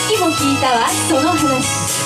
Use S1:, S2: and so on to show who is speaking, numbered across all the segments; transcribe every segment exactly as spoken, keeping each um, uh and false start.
S1: きも聞いたわその話。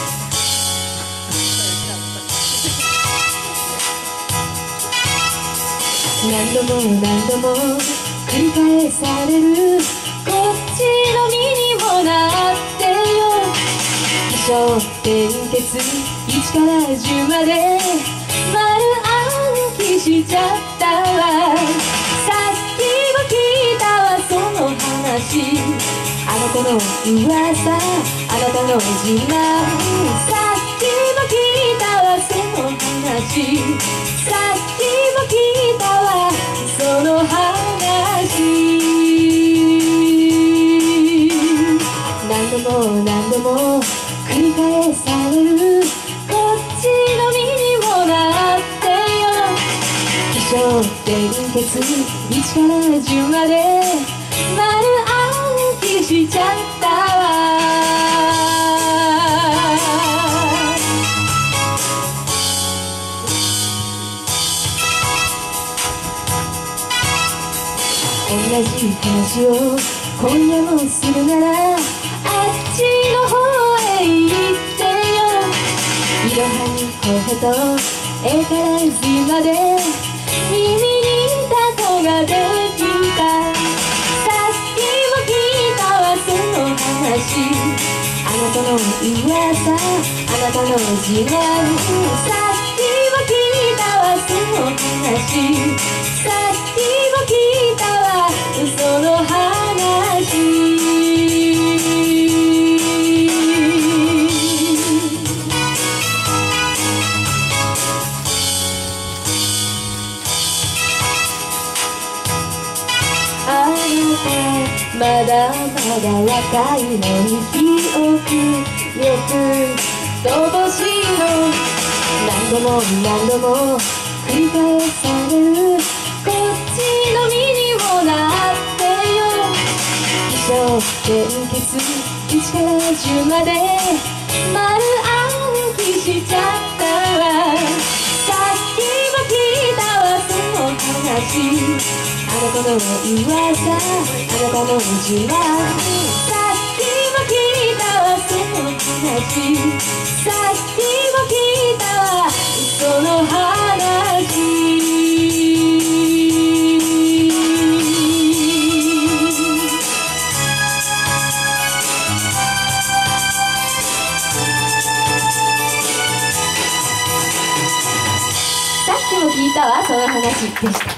S1: 何度も何度も繰り返されるこっちの身にもなってよ。起承転結いちからじゅうまで丸暗記しちゃったわ。さっきも聞いたわその話。あの子の噂あなたの自慢。さっきも聞いたわその話。さっきも聞いたわその話。何度も何度も繰り返されるこっちの身にもなってよ。起承転結いちからじゅうまで丸暗記しちゃったわ。同じ話を今夜もするならあっちの方へ行ってよ。いろはに声とえからずまで耳にタコができた。さっきも聞いたわその話。あなたの噂あなたの自慢。さっきも聞いたわその話。さっきも聞いたわその話。あなたまだまだ若いのに記憶よく乏しいの。何度も何度も繰り返されるこっちの身にもなってよ。起承転結いちからじゅうまで丸暗記しちゃったわ。さっきも聞いたわその話。あなたの噂あなたの自慢。さっきも聞いたわその話。さっきも聞いたわその話。さっきも聞いたわその話でした。